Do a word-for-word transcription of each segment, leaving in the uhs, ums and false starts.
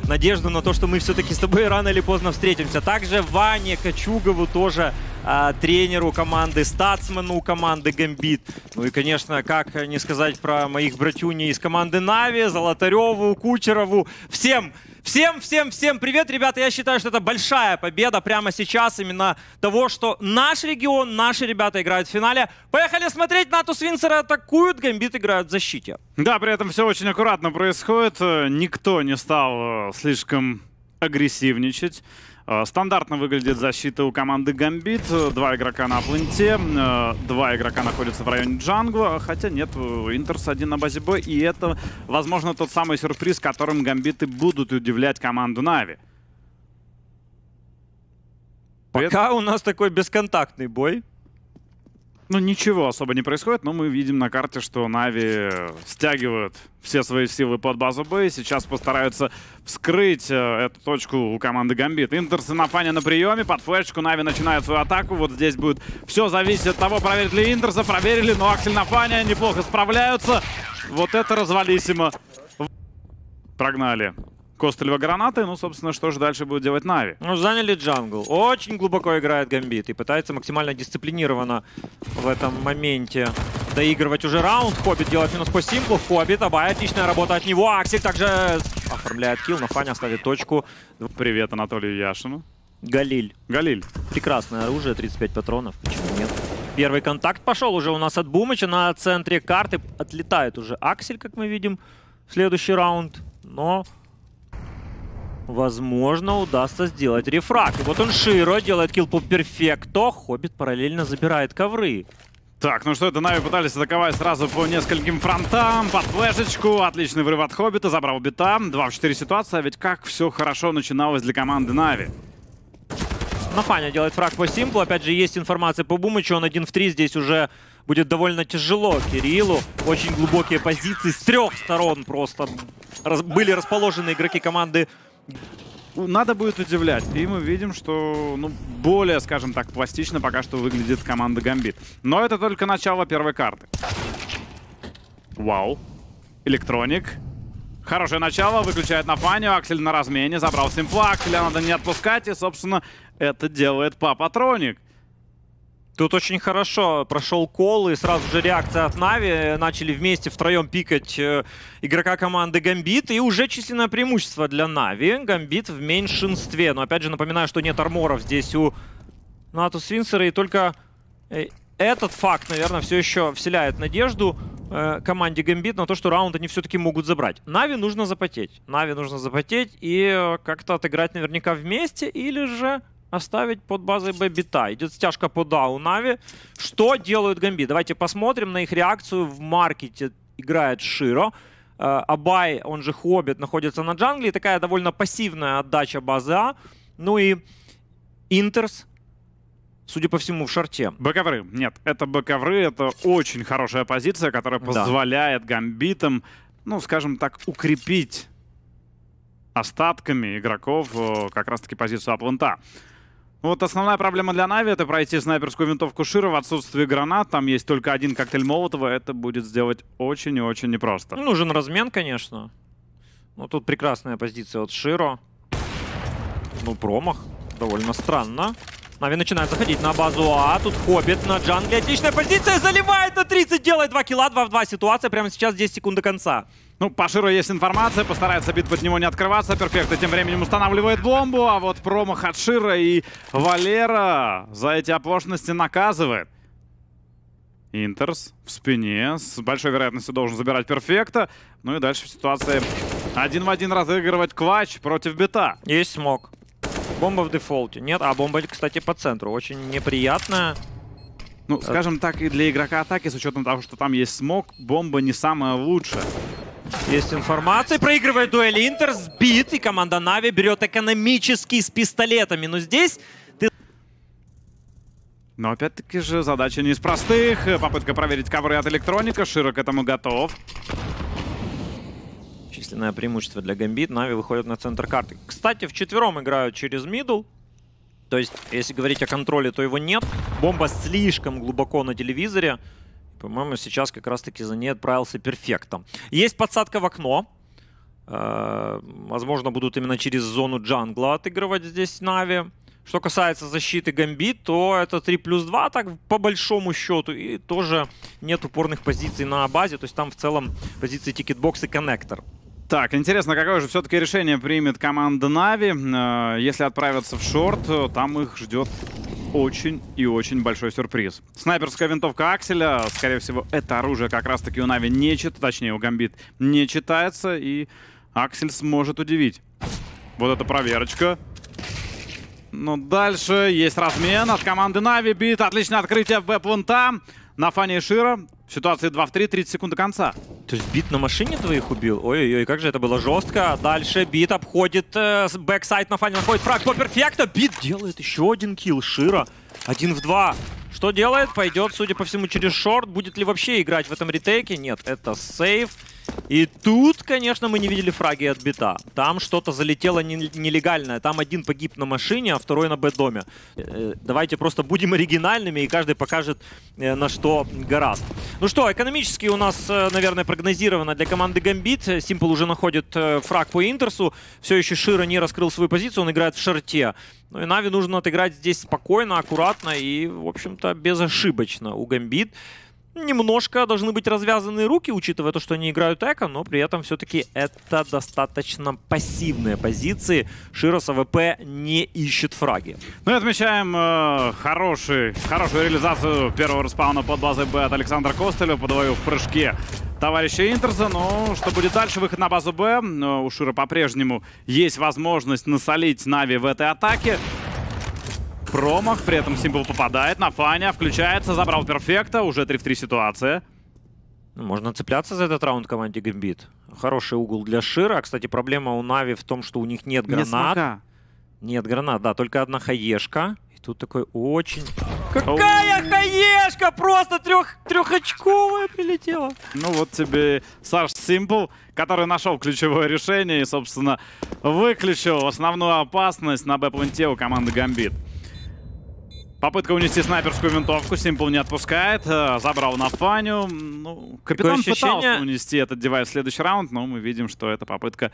надежду на то, что мы все-таки с тобой рано или поздно встретимся. Также Ване Кочугову, тоже а, тренеру команды, статсмену команды Гамбит. Ну и, конечно, как не сказать про моих братюней из команды Нави, Золотареву, Кучерову. Всем, всем, всем, всем привет, ребята. Я считаю, что это большая победа прямо сейчас именно того, что наш регион, наши ребята играют в финале. Поехали смотреть. Натус Винсеры атакуют, Гамбит играют в защите. Да, при этом все очень аккуратно происходит. Никто не стал слишком агрессивничать. Стандартно выглядит защита у команды Гамбит. Два игрока на пленте, два игрока находятся в районе джангла. Хотя нет, Интерс один на базе Б. И это, возможно, тот самый сюрприз, которым Гамбиты будут удивлять команду Нави. Пока у нас такой бесконтактный бой. Ну, ничего особо не происходит, но мы видим на карте, что Нави стягивают все свои силы под базу Б, и сейчас постараются вскрыть э, эту точку у команды Гамбит. Интерсы на фане на приеме, под флешечку Нави начинают свою атаку. Вот здесь будет все зависеть от того, проверят ли Интерса. Проверили, но Аксель на фане неплохо справляются. Вот это развалисимо. Прогнали Костылева гранаты. Ну, собственно, что же дальше будет делать Нави? Ну, заняли джангл. Очень глубоко играет Гамбит и пытается максимально дисциплинированно в этом моменте доигрывать уже раунд. Хоббит делает минус по симплу. Хоббит, Абай, отличная работа от него. Аксель также оформляет килл, на фане ставит точку. Привет Анатолию Яшину. Галиль. Галиль. Прекрасное оружие, тридцать пять патронов. Почему нет? Первый контакт пошел уже у нас от Бумыча. На центре карты отлетает уже Аксель, как мы видим, в следующий раунд. Но... возможно, удастся сделать рефраг. И вот он Широ делает килл по перфекто. Хоббит параллельно забирает ковры. Так, ну что это, Нави пытались атаковать сразу по нескольким фронтам, под флешечку. Отличный врыв от Хоббита, забрал бита. два в четыре ситуация, ведь как все хорошо начиналось для команды Нави. На фане делает фраг по симплу. Опять же, есть информация по Бумычу. Он один в три. Здесь уже будет довольно тяжело Кириллу. Очень глубокие позиции. С трех сторон просто раз... были расположены игроки команды. Надо будет удивлять. И мы видим, что ну, более, скажем так, пластично пока что выглядит команда Гамбит. Но это только начало первой карты. Вау. Электроник. Хорошее начало. Выключает на фане. Аксель на размене. Забрал симфла. Акселя надо не отпускать. И, собственно, это делает Папатроник. Тут очень хорошо прошел кол, и сразу же реакция от Нави. Начали вместе втроем пикать э, игрока команды Гамбит. И уже численное преимущество для Нави. Гамбит в меньшинстве. Но опять же напоминаю, что нет арморов здесь у Натус Винсера. И только э, этот факт, наверное, все еще вселяет надежду э, команде Гамбит на то, что раунд они все-таки могут забрать. Нави нужно запотеть. Нави нужно запотеть и э, как-то отыграть наверняка вместе. Или же... оставить под базой Б бита. Идет стяжка по Да у Нави. Что делают Гамбит? Давайте посмотрим на их реакцию. В маркете играет Широ. Абай, он же Хоббит, находится на джангле. Такая довольно пассивная отдача базы А. Ну и Интерс, судя по всему, в шорте. Бэковры. Нет, это бэковры. Это очень хорошая позиция, которая позволяет да. Гамбитам, ну, скажем так, укрепить остатками игроков как раз-таки позицию апланта. Вот основная проблема для Нави — это пройти снайперскую винтовку Широ в отсутствии гранат. Там есть только один коктейль Молотова. Это будет сделать очень и очень непросто. Нужен размен, конечно. Но тут прекрасная позиция от Широ. Ну, промах. Довольно странно. Нави начинает заходить на базу А. Тут Хоббит на джангле. Отличная позиция. Заливает на тридцать. Делает два килла. два в два ситуация. Прямо сейчас десять секунд до конца. Ну, по Широ есть информация. Постарается бит под него не открываться. Перфекто тем временем устанавливает бомбу. А вот промах от Широ и Валера за эти оплошности наказывает. Интерс в спине. С большой вероятностью должен забирать перфекто. Ну и дальше в ситуации один в один разыгрывать Квач против бита. Есть смог. Бомба в дефолте. Нет, а бомба, кстати, по центру. Очень неприятная. Ну, скажем так, и для игрока атаки, с учетом того, что там есть смог, бомба не самая лучшая. Есть информация. Проигрывает дуэль Интер. Сбит. И команда Нави берет экономический с пистолетами. Но здесь... ты... Но опять-таки же задача не из простых. Попытка проверить ковры от Электроника. Широ к этому готов. Численное преимущество для Гамбит. Нави выходят на центр карты. Кстати, вчетвером играют через мидл. То есть, если говорить о контроле, то его нет. Бомба слишком глубоко на телевизоре. По-моему, сейчас как раз-таки за ней отправился перфектом. Есть подсадка в окно. Э, возможно, будут именно через зону джангла отыгрывать здесь Нави. Что касается защиты Гамбит, то это три плюс два, так по большому счету. И тоже нет упорных позиций на базе. То есть там в целом позиции тикетбокс и коннектор. Так, интересно, какое же все-таки решение примет команда Нави. Если отправятся в шорт, там их ждет очень и очень большой сюрприз. Снайперская винтовка Акселя. Скорее всего, это оружие как раз-таки у Нави не читается, точнее, у Гамбит не читается. И Аксель сможет удивить. Вот эта проверочка. Ну, дальше есть размен от команды Нави. Бит, отличное открытие в Б-плента. На фане Шира. В ситуации два в три, тридцать секунд до конца. То есть Бит на машине двоих убил? Ой-ой-ой, как же это было жестко. Дальше Бит обходит э, бэксайд на фане, находит фраг по перфекта. Бит делает еще один килл. Шира один в два. Что делает? Пойдет, судя по всему, через шорт. Будет ли вообще играть в этом ретейке? Нет, это сейв. И тут, конечно, мы не видели фраги от Бита. Там что-то залетело нелегальное. Там один погиб на машине, а второй на Б-доме. Давайте просто будем оригинальными, и каждый покажет, на что гораст. Ну что, экономически у нас, наверное, прогнозировано для команды Гамбит. Simple уже находит фраг по Интерсу. Все еще Шира не раскрыл свою позицию, он играет в шорте. Ну и Нави нужно отыграть здесь спокойно, аккуратно и, в общем-то, безошибочно. У Гамбит немножко должны быть развязаны руки, учитывая то, что они играют эко, но при этом все-таки это достаточно пассивные позиции. Шира с АВП не ищет фраги. Ну и отмечаем э, хороший, хорошую реализацию первого респауна под базой Б от Александра Костеля. Подвою в прыжке товарища Интерса. Но что будет дальше? Выход на базу Б. Но у Шира по-прежнему есть возможность насолить Нави в этой атаке. Промах, при этом Simple попадает на Фаня, включается, забрал перфекта, уже три в три ситуация. Можно цепляться за этот раунд команде Гамбит. Хороший угол для Шира. Кстати, проблема у Нави в том, что у них нет гранат. Нет, нет гранат, да, только одна хаешка. И тут такой очень... Какая Оу. хаешка! Просто трех... трехочковая прилетела. Ну вот тебе Саш Simple, который нашел ключевое решение и, собственно, выключил основную опасность на Б-пленте у команды Гамбит. Попытка унести снайперскую винтовку. Simple не отпускает. Забрал на Фаню. Ну, капитан пытался унести этот девайс в следующий раунд, но мы видим, что эта попытка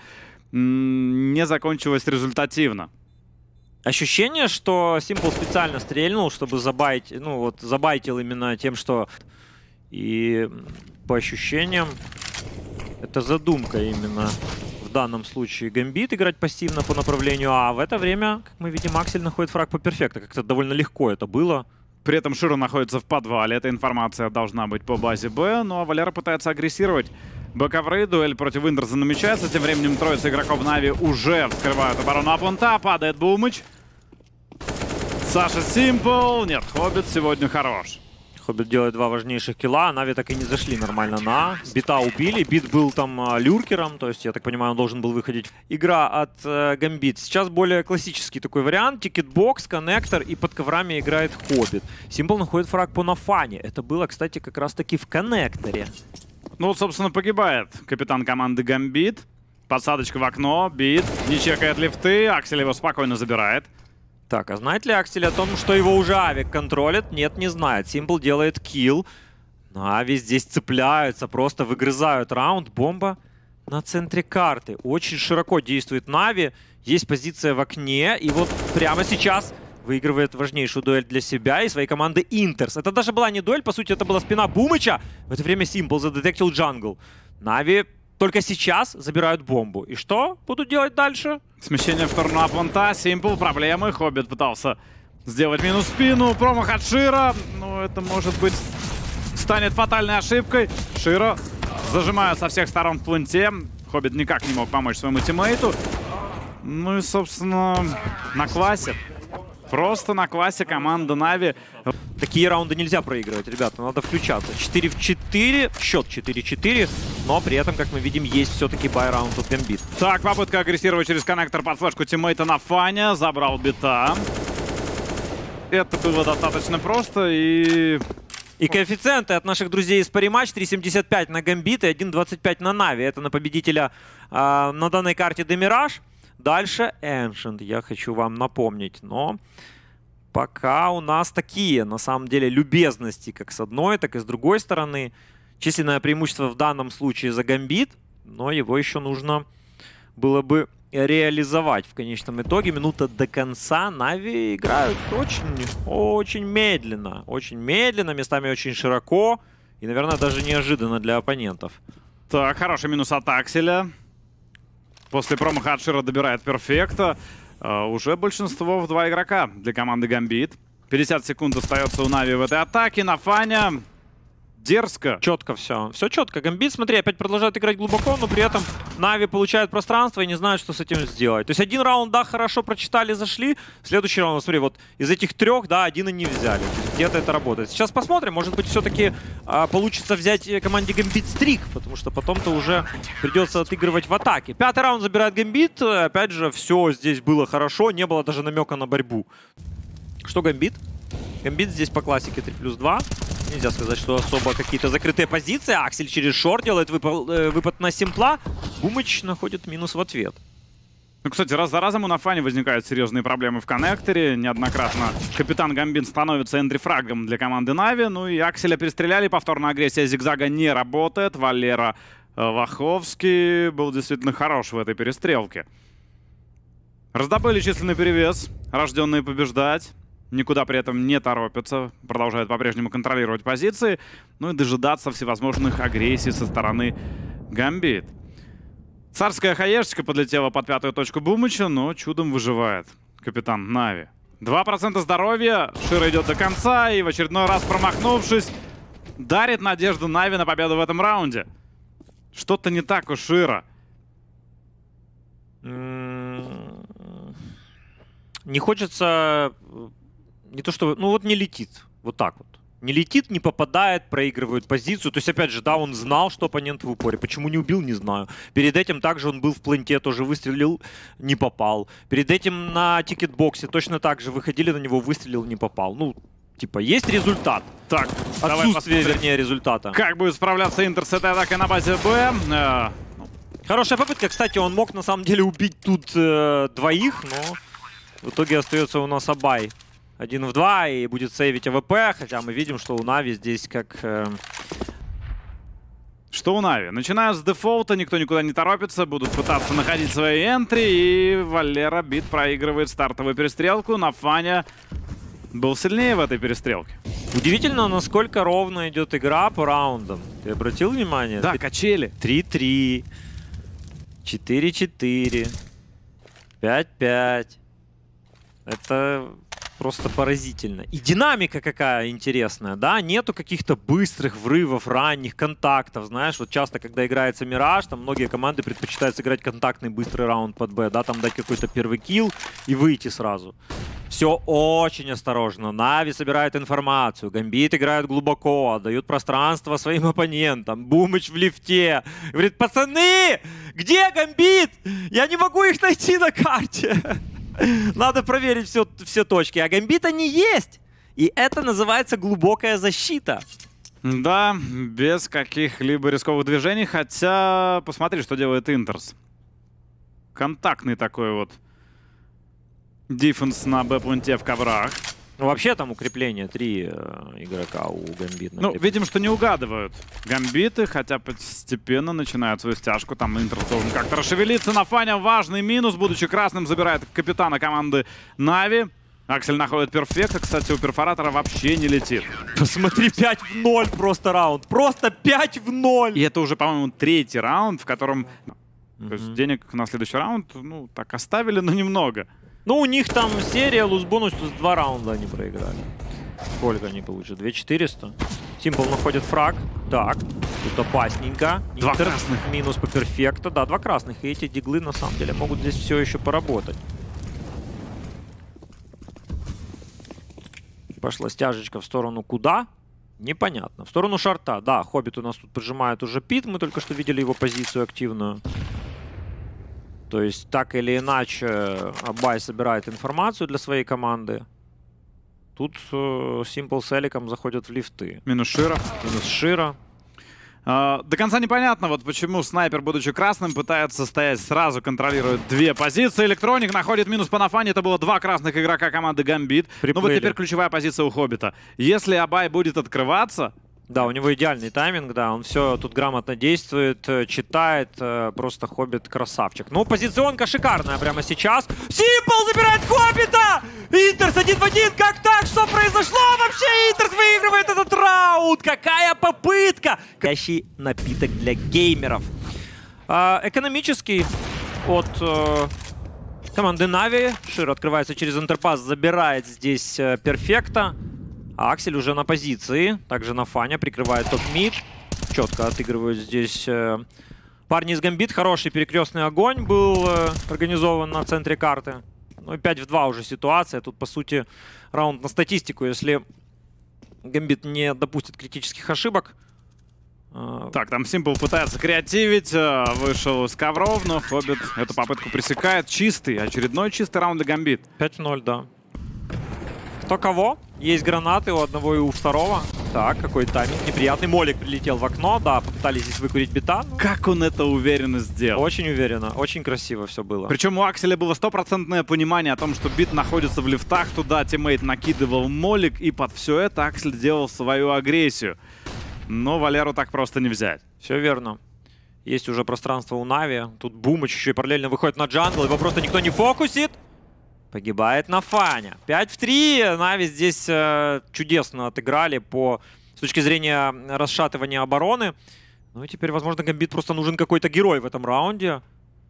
не закончилась результативно. Ощущение, что Simple специально стрельнул, чтобы забайтить, ну вот забайтил именно тем, что... И по ощущениям, это задумка именно в данном случае Гамбит играть пассивно по направлению А. В это время, как мы видим, Аксель находит фраг по перфекта. Как-то довольно легко это было. При этом Шира находится в подвале. Эта информация должна быть по базе Б. Ну а Валера пытается агрессировать. Бэковрей, дуэль против Интерса намечается. Тем временем троица игроков Нави уже вскрывают оборону Апунта. Падает Бумыч. Саша Simple. Нет, Хоббит сегодня хорош. Хоббит делает два важнейших килла. Нави так и не зашли нормально на. Бита убили. Бит был там а, люркером. То есть, я так понимаю, он должен был выходить. Игра от э, Гамбит. Сейчас более классический такой вариант. Тикетбокс, коннектор и под коврами играет Хоббит. Simple находит фраг по нафане. Это было, кстати, как раз таки в коннекторе. Ну вот, собственно, погибает капитан команды Гамбит. Подсадочка в окно. Бит не чекает лифты. Аксель его спокойно забирает. Так, а знает ли Аксель о том, что его уже Авик контролит? Нет, не знает. Simple делает килл. Нави здесь цепляются, просто выгрызают раунд. Бомба на центре карты. Очень широко действует Нави. Есть позиция в окне. И вот прямо сейчас выигрывает важнейшую дуэль для себя и своей команды Интерс. Это даже была не дуэль, по сути, это была спина Бумыча. В это время Simple задетектил джангл. Нави только сейчас забирают бомбу. И что будут делать дальше? Смещение в сторону Апунта. Simple, проблемы. Хоббит пытался сделать минус спину. Промах от Шира. Ну, это, может быть, станет фатальной ошибкой. Шира зажимают со всех сторон в пленте. Хоббит никак не мог помочь своему тиммейту. Ну и, собственно, на классе. Просто на классе команда Нави. Такие раунды нельзя проигрывать, ребята. Надо включаться. четыре в четыре. Счет четыре четыре. Но при этом, как мы видим, есть все-таки бай-раунд от Гамбит. Так, попытка агрессировать через коннектор под флешку тиммейта на Фаня. Забрал Бита. Это было достаточно просто и... И коэффициенты от наших друзей из Париматч: три семьдесят пять на Гамбит и один двадцать пять на Нави. Это на победителя э, на данной карте Демираж. Дальше Ancient, я хочу вам напомнить. Но пока у нас такие, на самом деле, любезности как с одной, так и с другой стороны. Численное преимущество в данном случае за Гамбит, но его еще нужно было бы реализовать в конечном итоге. Минута до конца. Нави играют очень, очень медленно. Очень медленно, местами очень широко. И, наверное, даже неожиданно для оппонентов. Так, хороший минус от Акселя. После промаха от Шира добирает перфекта. Uh, уже большинство в два игрока для команды Гамбит. пятьдесят секунд остается у Нави в этой атаке. Нафаня дерзко. Четко все. Все четко. Гамбит, смотри, опять продолжает играть глубоко, но при этом Нави получают пространство и не знают, что с этим сделать. То есть один раунд, да, хорошо прочитали, зашли. Следующий раунд, смотри, вот из этих трех, да, один и не взяли. Где-то это работает. Сейчас посмотрим, может быть, все-таки а, получится взять команде Гамбит стрик, потому что потом-то уже придется отыгрывать в атаке. Пятый раунд забирает Гамбит. Опять же, все здесь было хорошо, не было даже намека на борьбу. Что Гамбит? Гамбит здесь по классике три плюс два. Нельзя сказать, что особо какие-то закрытые позиции. Аксель через шорт делает выпал, э, выпад на Симпла. Бумыч находит минус в ответ. Ну, кстати, раз за разом у Нафани возникают серьезные проблемы в коннекторе. Неоднократно капитан Гамбит становится энтрифрагом для команды Нави. Ну и Акселя перестреляли. Повторная агрессия зигзага не работает. Валера э, Ваховский был действительно хорош в этой перестрелке. Раздобыли численный перевес. Рожденные побеждать. Никуда при этом не торопятся, продолжают по-прежнему контролировать позиции, ну и дожидаться всевозможных агрессий со стороны Гамбит. Царская хаешечка подлетела под пятую точку Бумыча, но чудом выживает капитан Нави. два процента здоровья, Шира идет до конца и в очередной раз промахнувшись, дарит надежду Нави на победу в этом раунде. Что-то не так у Шира. Не хочется... Не то что... Ну вот не летит. Вот так вот. Не летит, не попадает, проигрывают позицию. То есть, опять же, да, он знал, что оппонент в упоре. Почему не убил, не знаю. Перед этим также он был в пленте, тоже выстрелил, не попал. Перед этим на тикетбоксе точно так же выходили на него, выстрелил, не попал. Ну, типа, есть результат. Так, отсутствие, вернее, результата. Как будет справляться Интер с этой атакой на базе Б? Хорошая попытка. Кстати, он мог, на самом деле, убить тут э, двоих, но в итоге остается у нас Абай. Один в два и будет сейвить АВП, хотя мы видим, что у Нави здесь как... Э... Что у Нави? Начинают с дефолта, никто никуда не торопится, будут пытаться находить свои энтри, и Валера Бит проигрывает стартовую перестрелку. Нафаня был сильнее в этой перестрелке. Удивительно, насколько ровно идет игра по раундам. Ты обратил внимание? Да, качели. три-три, четыре-четыре, пять-пять. Это... Просто поразительно. И динамика какая интересная, да? Нету каких-то быстрых врывов, ранних контактов, знаешь. Вот часто, когда играется Мираж, там многие команды предпочитают сыграть контактный быстрый раунд под Б, да? Там дать какой-то первый килл и выйти сразу. Все очень осторожно. Нави собирает информацию. Гамбит играет глубоко, отдают пространство своим оппонентам. Бумыч в лифте. Говорит, пацаны, где Гамбит? Я не могу их найти на карте. Надо проверить все, все точки. А Гамбит они есть. И это называется глубокая защита. Да, без каких-либо рисковых движений. Хотя, посмотри, что делает Интерс. Контактный такой вот дефенс на Б-пункте в коврах. Ну, вообще там укрепление. Три э, игрока у Гамбита. Ну, видим, что не угадывают Гамбиты, хотя постепенно начинают свою стяжку. Там Интерс должен как-то расшевелиться. Нафаня важный минус, будучи красным, забирает капитана команды Нави. Аксель находит перфекта. Кстати, у перфоратора вообще не летит. Посмотри, пять в ноль просто раунд. Просто пять в ноль. И это уже, по-моему, третий раунд, в котором... Mm-hmm. То есть денег на следующий раунд, ну, так оставили, но немного. Ну, у них там серия, луз-бонус, два раунда они проиграли. Сколько они получат? две тысячи четыреста. Симпл находит фраг. Так, тут опасненько. Два Интер, красных. Минус по перфекту. Да, два красных. И эти диглы, на самом деле, могут здесь все еще поработать. Пошла стяжечка в сторону куда? Непонятно. В сторону шорта. Да, Хоббит у нас тут поджимает уже пит. Мы только что видели его позицию активную. То есть, так или иначе, Абай собирает информацию для своей команды. Тут Симпл с Эликом заходят в лифты. Минус Шира. Минус Шира. А, до конца непонятно, вот почему снайпер, будучи красным, пытается стоять сразу, контролирует две позиции. Электроник находит минус по Нафане. Это было два красных игрока команды Гамбит. Ну вот теперь ключевая позиция у Хоббита. Если Абай будет открываться... Да, у него идеальный тайминг, да, он все тут грамотно действует, читает, просто Хоббит красавчик. Ну, позиционка шикарная прямо сейчас. Симпл забирает Хоббита! Интерс один в один, как так? Что произошло вообще? Интерс выигрывает этот раунд! Какая попытка! Настоящий напиток для геймеров. А, экономический от э, команды Нави. Шир открывается через интерпас, забирает здесь э, перфекта. А Аксель уже на позиции. Также на Фаня прикрывает топ-мид. Четко отыгрывают здесь э, парни из Гамбит. Хороший перекрестный огонь был э, организован на центре карты. Ну и пять в два уже ситуация. Тут, по сути, раунд на статистику. Если Гамбит не допустит критических ошибок. Э, так, там Симпл пытается креативить. Вышел из ковров, но Хоббит эту попытку пресекает. Чистый, очередной чистый раунд для Гамбит. пять ноль, да. Кто кого? Есть гранаты у одного и у второго. Так, какой тайминг неприятный. Молик прилетел в окно, да, попытались здесь выкурить бита. Ну, как он это уверенно сделал? Очень уверенно, очень красиво все было. Причем у Акселя было стопроцентное понимание о том, что бит находится в лифтах. Туда тиммейт накидывал молик, и под все это Аксель делал свою агрессию. Но Валеру так просто не взять. Все верно. Есть уже пространство у Нави. Тут Бумыч еще и параллельно выходит на джангл. Его просто никто не фокусит. Погибает на Фаня. пять в три. Нави здесь э, чудесно отыграли по, с точки зрения расшатывания обороны. Ну и теперь, возможно, Гамбит просто нужен какой-то герой в этом раунде.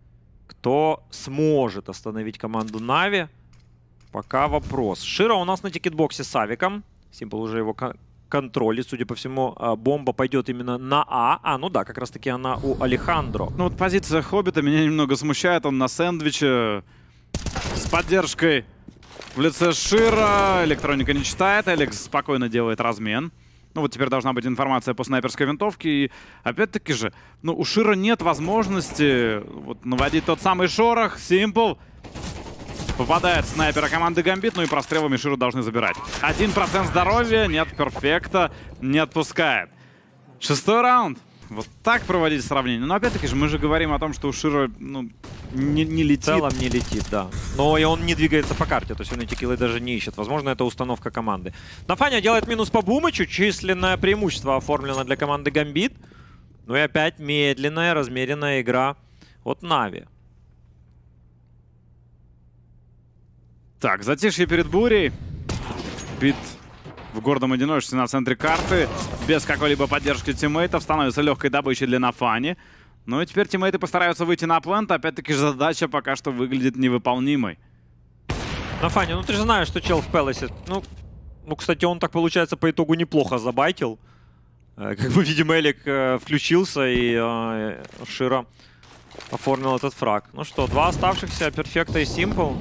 Кто сможет остановить команду Нави? Пока вопрос. Шира у нас на тикетбоксе с Авиком. Симпл уже его контролит. Судя по всему, бомба пойдет именно на А. А, ну да, как раз таки она у Алехандро. Ну вот позиция Хоббита меня немного смущает. Он на сэндвиче. С поддержкой в лице Шира. Электроника не читает. Алекс спокойно делает размен. Ну вот теперь должна быть информация по снайперской винтовке. И опять-таки же, ну у Шира нет возможности вот, наводить тот самый шорох. Симпл. Попадает снайпера команды Гамбит. Ну и прострелами Ширу должны забирать. Один процент здоровья. Нет перфекта. Не отпускает. Шестой раунд. Вот так проводить сравнение. Но опять-таки же мы же говорим о том, что у Шира ну, не, не летит. В целом не летит, да. Но и он не двигается по карте, то есть он эти киллы даже не ищет. Возможно, это установка команды. Нафаня делает минус по Бумычу. Численное преимущество оформлено для команды Гамбит. Ну и опять медленная, размеренная игра от Нави. Так, затишье перед бурей. Бит в гордом одиночестве на центре карты. Без какой-либо поддержки тиммейтов. Становится легкой добычей для Нафани. Ну и теперь тиммейты постараются выйти на плент. Опять-таки же задача пока что выглядит невыполнимой. Нафани, ну ты же знаешь, что чел в Пелосе. Ну, ну, кстати, он так, получается, по итогу неплохо забайтил. Как мы видим, Элик э, включился и э, Шира оформил этот фраг. Ну что, два оставшихся, Перфекта и Симпл.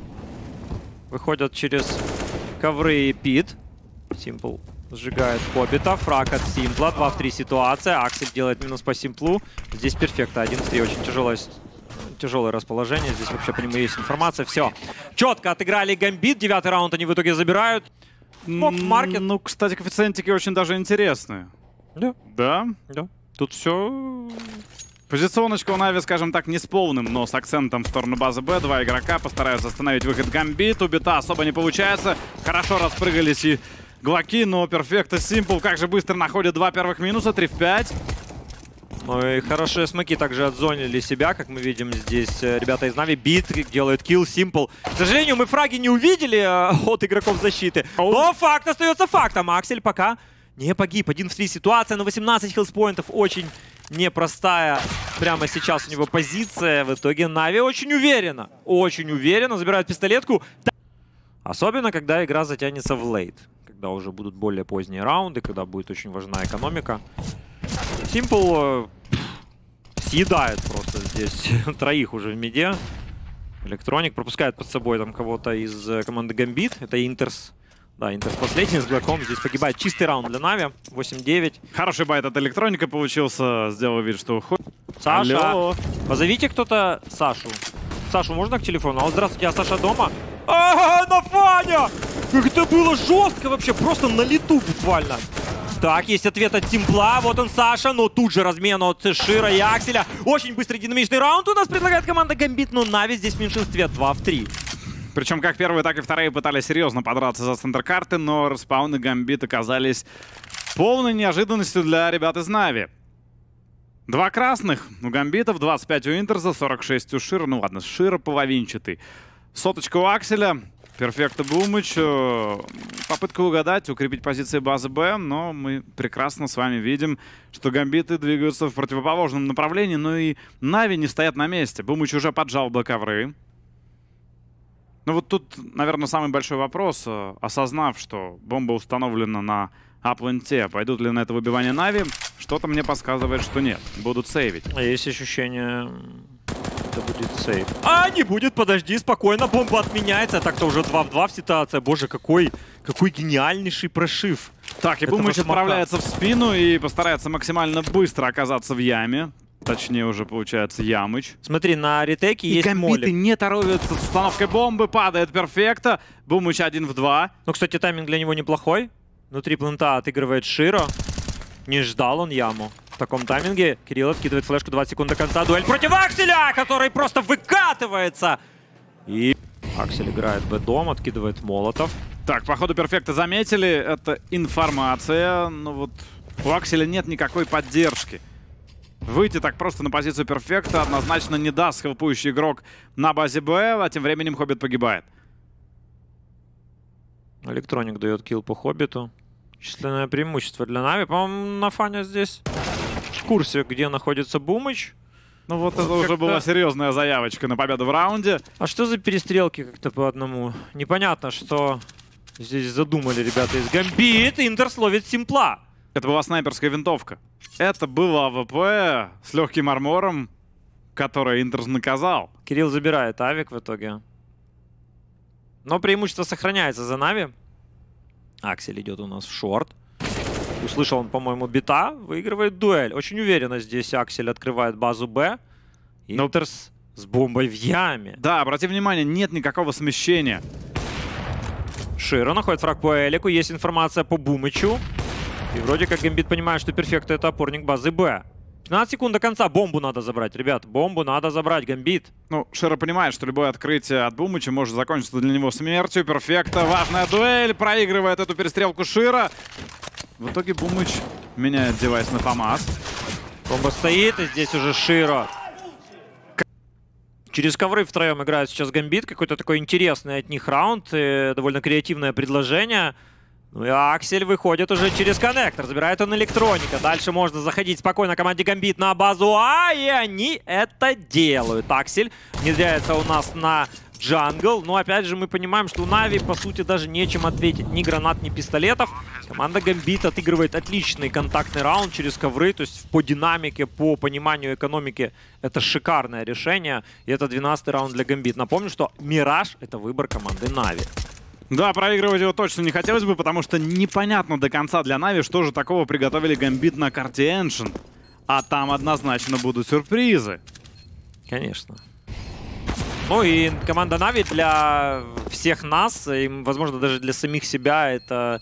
Выходят через ковры и Пит. Симпл сжигает Хоббита. Фраг от Симпла. два в три ситуация. Аксель делает минус по Симплу. Здесь Перфекта. один в три. Очень тяжелое, тяжелое расположение. Здесь вообще по нему есть информация. Все. Четко отыграли Гамбит. Девятый раунд они в итоге забирают. Поп-маркет. Ну, кстати, коэффициентики очень даже интересные. Да. Да? Да. Тут все... Позиционочка у Нави, скажем так, не с полным, но с акцентом в сторону базы Б. Два игрока постараются остановить выход Гамбит. У Бита особо не получается. Хорошо распрыгались и Глоки, но Перфекта Симпл как же быстро находит два первых минуса. три в пять. Ну и хорошие смоки также отзонили себя, как мы видим здесь. Ребята из Нави. Бит делают килл, Симпл. К сожалению, мы фраги не увидели от игроков защиты. Но факт остается фактом. Аксель пока не погиб. один в три ситуация на восемнадцать хилспоинтов. Очень непростая прямо сейчас у него позиция. В итоге Нави очень уверенно, очень уверенно забирают пистолетку. Особенно, когда игра затянется в лейт. Когда уже будут более поздние раунды, когда будет очень важна экономика. Симпл э, съедает просто здесь троих уже в миде. Электроник пропускает под собой там кого-то из э, команды Гамбит. Это Интерс. Да, Интерс последний с Глоком. Здесь погибает чистый раунд для Нави. восемь девять. Хороший байт от Электроника получился. Сделал вид, что уходит. Саша, алло. Позовите кто-то Сашу. Сашу, можно к телефону? Алло, здравствуйте, а Саша дома? А, Нафаня! Как это было жестко вообще, просто на лету буквально. Так, есть ответ от Симпла, вот он Саша, но тут же размен от Шира и Акселя. Очень быстрый динамичный раунд у нас предлагает команда Гамбит, но Нави здесь в меньшинстве два в три. Причем как первые, так и вторые пытались серьезно подраться за центр карты, но респауны Гамбит оказались полной неожиданностью для ребят из Нави. Два красных у Гамбитов, двадцать пять у Интерза, сорок шесть у Шира. Ну ладно, Шира половинчатый. Соточка у Акселя. Перфекто Бумыч. Попытка угадать, укрепить позиции базы Б, но мы прекрасно с вами видим, что Гамбиты двигаются в противоположном направлении, но и Нави не стоят на месте. Бумыч уже поджал Б-ковры. Ну вот тут, наверное, самый большой вопрос. Осознав, что бомба установлена на апленте, пойдут ли на это выбивание Нави? Что-то мне подсказывает, что нет. Будут сейвить. Есть ощущение... Это будет сейв. А, не будет, подожди, спокойно, бомба отменяется. Так-то уже два в два в ситуации. Боже, какой, какой гениальнейший прошив. Так, и Бумыч отправляется в спину и постарается максимально быстро оказаться в яме. Точнее, уже получается Ямыч. Смотри, на ретеке и есть Гамбиты молик. не торопятся с установкой бомбы, падает перфекто. Бумыч один в два. Ну, кстати, тайминг для него неплохой. Внутри плента отыгрывает Широ. Не ждал он яму. В таком тайминге Кирилл откидывает флешку, двадцать секунд до конца. Дуэль против Акселя, который просто выкатывается. И Аксель играет в дом, откидывает молотов. Так, походу перфекто заметили. Это информация. Но вот у Акселя нет никакой поддержки. Выйти так просто на позицию перфекта однозначно не даст хелпующий игрок на базе Б, а тем временем Хоббит погибает. Электроник дает килл по Хоббиту. Численное преимущество для Нави. По-моему, на фане здесь в курсе, где находится Бумыч. Ну вот это уже была серьезная заявочка на победу в раунде. А что за перестрелки как-то по одному? Непонятно, что здесь задумали ребята из Гамбит. Интерс ловит симпла. Это была снайперская винтовка. Это было АВП с легким армором, который Интерс наказал. Кирилл забирает авик в итоге. Но преимущество сохраняется за Нави. Аксель идет у нас в шорт. Услышал он, по-моему, бита. Выигрывает дуэль. Очень уверенно здесь Аксель открывает базу Б. Интерс Но... с бомбой в яме. Да, обрати внимание, нет никакого смещения. Широ находит фраг по Элику. Есть информация по Бумычу. И вроде как Гамбит понимает, что перфекто это опорник базы Б. пятнадцать секунд до конца. Бомбу надо забрать, ребят. Бомбу надо забрать, Гамбит. Ну, Широ понимает, что любое открытие от Бумыча может закончиться для него смертью. Перфекто. Важная дуэль. Проигрывает эту перестрелку Широ. В итоге Бумыч меняет девайс на ФАМАС. Бомба стоит, и здесь уже Широ. Через ковры втроем играет сейчас Гамбит. Какой-то такой интересный от них раунд. И довольно креативное предложение. Ну и Аксель выходит уже через коннектор. Забирает он электроника. Дальше можно заходить спокойно команде Гамбит на базу А. И они это делают. Аксель внедряется у нас на джангл. Но опять же мы понимаем, что у Нави по сути даже нечем ответить. Ни гранат, ни пистолетов. Команда Гамбит отыгрывает отличный контактный раунд через ковры. То есть по динамике, по пониманию экономики это шикарное решение. И это двенадцатый раунд для Гамбит. Напомню, что Мираж это выбор команды Нави. Да, проигрывать его точно не хотелось бы, потому что непонятно до конца для Нави, что же такого приготовили Гамбит на карте Ancient. А там однозначно будут сюрпризы. Конечно. Ну и команда Нави для всех нас, и, возможно, даже для самих себя, это...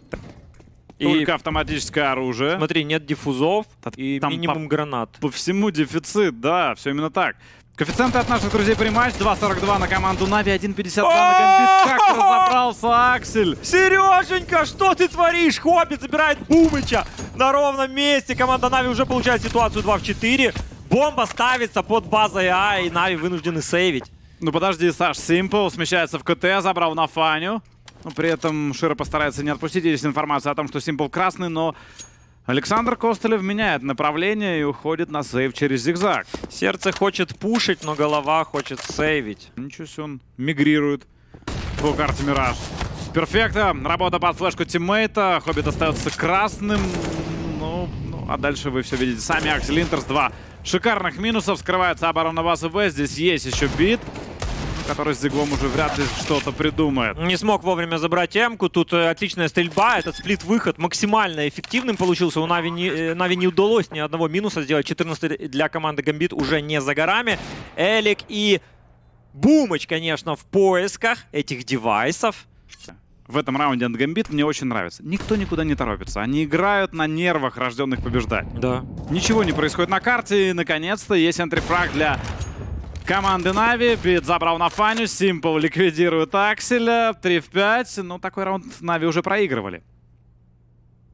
Только и... автоматическое оружие. Смотри, нет диффузов и там минимум по, гранат. По всему дефицит, да, все именно так. Коэффициенты от наших друзей при-матч. два сорок два на команду Нави, один пятьдесят два на Гамбит. Как разобрался Аксель. Сереженька, что ты творишь? Хоббит забирает Бумыча на ровном месте. Команда Нави уже получает ситуацию два в четыре. Бомба ставится под базой А, и Нави вынуждены сейвить. Ну подожди, Саш, Simple смещается в КТ, забрал на Фаню. Но при этом Широ постарается не отпустить. Есть информация о том, что Simple красный, но... Александр Костылев меняет направление и уходит на сейв через зигзаг. Сердце хочет пушить, но голова хочет сейвить. Ничего себе, он мигрирует по карте Мираж. Перфекто. Работа под флешку тиммейта. Хоббит остается красным. Ну, ну, а дальше вы все видите сами. Аксель Интерс. Два шикарных минусов. Скрывается оборона базы Б. Здесь есть еще бит, который с Зиглом уже вряд ли что-то придумает. Не смог вовремя забрать М-ку. Тут э, отличная стрельба. Этот сплит-выход максимально эффективным получился. У Нави не, э, Нави не удалось ни одного минуса сделать. четырнадцатый для команды Гамбит уже не за горами. Элик и Бумыч, конечно, в поисках этих девайсов. В этом раунде от Гамбит мне очень нравится. Никто никуда не торопится. Они играют на нервах, рожденных побеждать. Да. Ничего не происходит на карте. И, наконец-то, есть энтрифраг для... команды Нави. Бит забрал на Фаню. Simple ликвидирует Акселя. три в пять. Ну, такой раунд Нави уже проигрывали.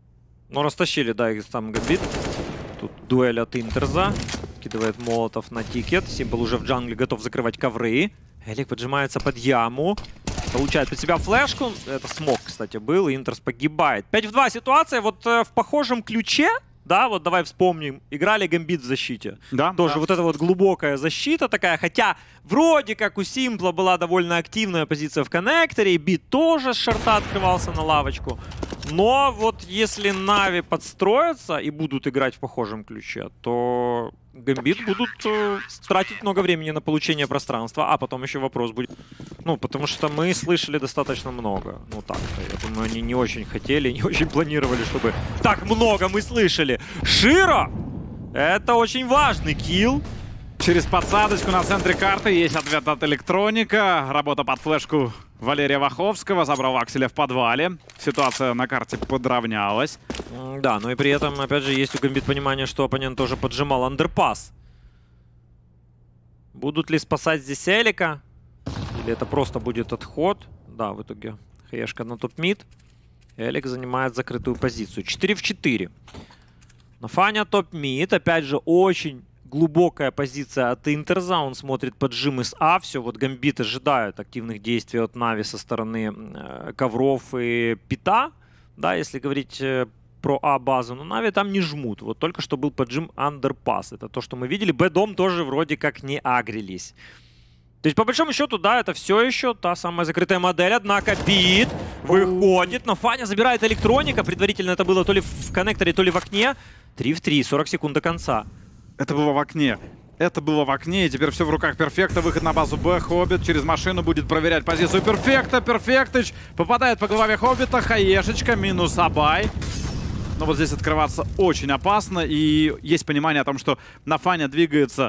Ну, растащили, да, их там Гамбит. Тут дуэль от Интерза. Кидывает молотов на тикет. Симпл уже в джангле готов закрывать ковры. Элик поджимается под яму. Получает под себя флешку. Это смог, кстати, был. И Интерс погибает. пять в два ситуация. Вот э, в похожем ключе. Да, вот давай вспомним. Играли Гамбит в защите. Да. Тоже да. вот эта вот глубокая защита такая. Хотя вроде как у Симпла была довольно активная позиция в коннекторе. И Бит тоже с шорта открывался на лавочку. Но вот если Нави подстроятся и будут играть в похожем ключе, то Гамбит будут э, тратить много времени на получение пространства. А потом еще вопрос будет. Ну, потому что мы слышали достаточно много. Ну так-то, я думаю, они не очень хотели, не очень планировали, чтобы так много мы слышали. Широ! Это очень важный килл. Через подсадочку на центре карты есть ответ от Электроника. Работа под флешку Валерия Ваховского. Забрал Акселя в подвале. Ситуация на карте подравнялась. Да, но и при этом, опять же, есть у Гамбит понимание, что оппонент тоже поджимал андерпас. Будут ли спасать здесь Элика? Или это просто будет отход? Да, в итоге Хэшка на топ-мид. Элик занимает закрытую позицию. четыре в четыре. Нафаня топ-мид. Опять же, очень глубокая позиция от Интерза. Он смотрит поджим из А. Все, вот Гамбит ожидают активных действий от Нави со стороны э, ковров и Пита. Да, если говорить э, про А-базу. Но Нави там не жмут. Вот только что был поджим андерпас. Это то, что мы видели. Б-дом тоже вроде как не агрились. То есть, по большому счету, да, это все еще та самая закрытая модель. Однако Бит выходит. Нафаня забирает Электроника. Предварительно это было то ли в коннекторе, то ли в окне. три в три. сорок секунд до конца. Это было в окне. Это было в окне, и теперь все в руках Перфекта. Выход на базу Б. Хоббит через машину будет проверять позицию Перфекта. Перфектыч попадает по голове Хоббита. Хаешечка минус Абай. Но вот здесь открываться очень опасно. И есть понимание о том, что Нафаня двигается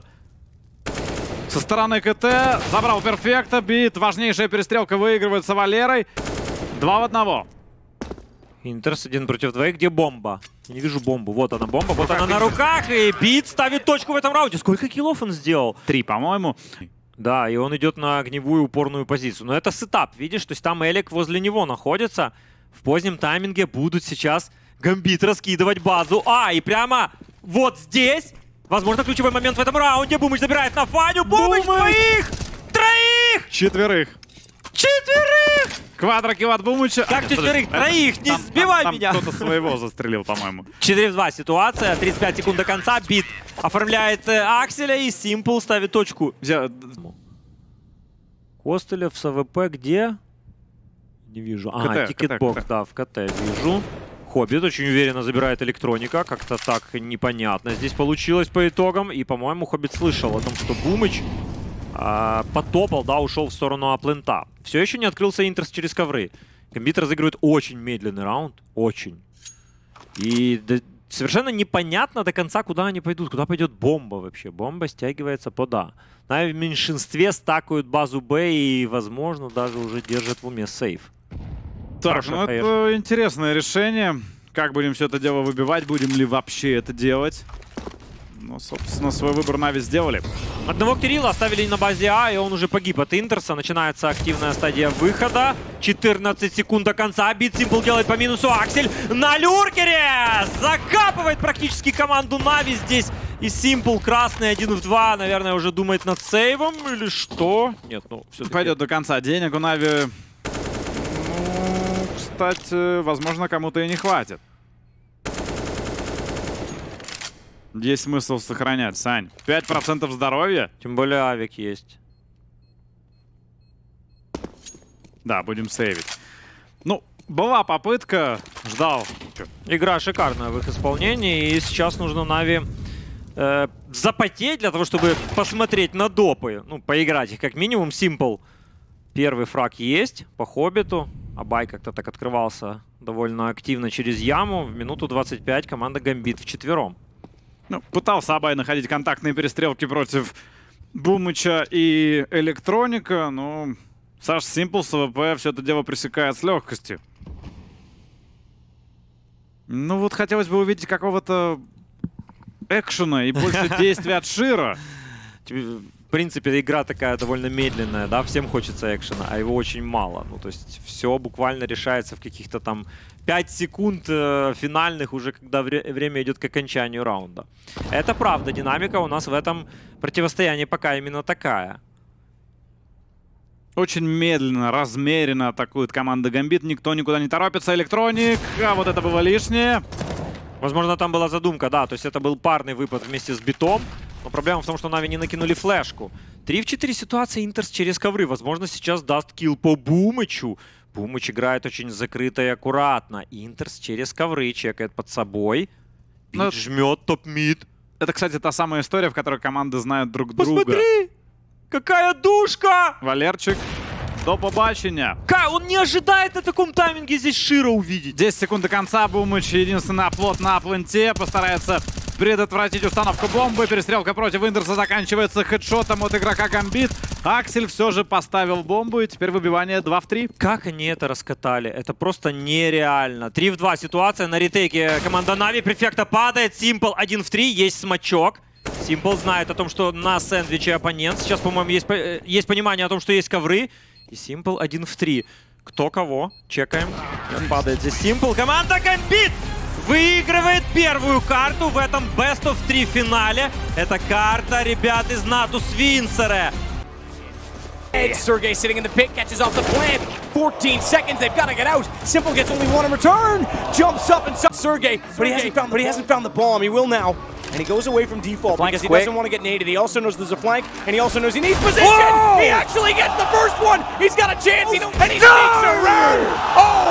со стороны КТ. Забрал Перфекта. Бит. Важнейшая перестрелка выигрывается Валерой. Два в одного. Интерс один против двоих. Где бомба? Я не вижу бомбу. Вот она бомба. Вот она на руках. И Бит ставит точку в этом раунде. Сколько киллов он сделал? Три, по-моему. Да, и он идет на огневую упорную позицию. Но это сетап, видишь? То есть там Элик возле него находится. В позднем тайминге будут сейчас Гамбит раскидывать базу. А, и прямо вот здесь, возможно, ключевой момент в этом раунде. Бумыч забирает Нафаню. Бумыч двоих! Троих! Четверых. Четверых! Квадрокилл от Бумыча. Как четверых? Троих! Не там, сбивай там, меня! Там кто-то своего застрелил, по-моему. четыре в два ситуация. тридцать пять секунд до конца. Бит оформляет э, Акселя и Симпл ставит точку. Где... Костылев с АВП где? Не вижу. Ага, тикетбокс, да, в КТ вижу. Хоббит очень уверенно забирает Электроника. Как-то так непонятно здесь получилось по итогам. И, по-моему, Хоббит слышал о том, что Бумыч а, потопал, да, ушел в сторону аплента. Все еще не открылся Интерс через ковры. Гамбит разыгрывает очень медленный раунд. Очень. И да, совершенно непонятно до конца, куда они пойдут. Куда пойдет бомба вообще. Бомба стягивается под А. На в меньшинстве стакают базу Б и, возможно, даже уже держат в уме сейф. Так, Хорошо, ну конечно. Это интересное решение. Как будем все это дело выбивать? Будем ли вообще это делать? Ну, собственно, свой выбор Нави сделали. Одного Кирилла оставили на базе А, и он уже погиб от Интерса. Начинается активная стадия выхода. четырнадцать секунд до конца. Бит Симпл делает по минусу. Аксель на люркере! Закапывает практически команду Нави здесь. И Симпл красный один в два. Наверное, уже думает над сейвом или что? Нет, ну, все-таки... Пойдет до конца. Денег у Нави... Ну, кстати, возможно, кому-то и не хватит. Есть смысл сохранять, Сань. пять процентов здоровья. Тем более авик есть. Да, будем сейвить. Ну, была попытка. Ждал. Игра шикарная в их исполнении. И сейчас нужно Нави э, запотеть для того, чтобы посмотреть на допы. Ну, поиграть их как минимум. Симпл. Первый фраг есть по Хоббиту. Абай как-то так открывался довольно активно через яму. В минуту двадцать пять команда Гамбит вчетвером. Ну, пытался Абай находить контактные перестрелки против Бумыча и Электроника, но Саш Симпл с АВП все это дело пресекает с легкостью. Ну вот хотелось бы увидеть какого-то экшена и больше действий от Широ. в принципе, игра такая довольно медленная, да, всем хочется экшена, а его очень мало. Ну, то есть все буквально решается в каких-то там пять секунд э, финальных, уже когда вре время идет к окончанию раунда. Это правда, динамика у нас в этом противостоянии пока именно такая. Очень медленно, размеренно атакует команда Гамбит. Никто никуда не торопится. Электроник, а вот это было лишнее. Возможно, там была задумка, да, то есть это был парный выпад вместе с битом. Но проблема в том, что Нави не накинули флешку. три в четыре ситуации Интерс через ковры. Возможно, сейчас даст килл по Бумычу. Бумыч играет очень закрыто и аккуратно. Интерс через ковры чекает под собой. Бит Но... жмет топ-мид. Это, кстати, та самая история, в которой команды знают друг Посмотри! друга. Какая душка! Валерчик, до побачення. Как? Он не ожидает на таком тайминге здесь Широ увидеть. десять секунд до конца. Бумыч, единственный оплот на пленте. Постарается предотвратить установку бомбы. Перестрелка против Интерса заканчивается хедшотом от игрока Гамбит. Аксель все же поставил бомбу, и теперь выбивание два в три. Как они это раскатали? Это просто нереально. три в два ситуация. На ретейке команда Нави. Префекта падает. Симпл один в три. Есть смачок. Симпл знает о том, что на сэндвиче оппонент. Сейчас, по-моему, есть, есть понимание о том, что есть ковры. И Симпл один в три. Кто кого? Чекаем. Падает здесь Симпл. Команда Гамбит выигрывает первую карту в этом Best of три финале. Это карта ребят из Натус Винсере. Sergey sitting in the pit, catches off the plant. fourteen seconds, they've got to get out. Simple gets only one in return. Jumps up and Sergey, but he hasn't found, but he hasn't found the bomb. He will now, and he goes away from default because he quick. doesn't want to get naded. He also knows there's a flank, and he also knows he needs position. Whoa! He actually gets the first one. He's got a chance, he and he sneaks around. Oh!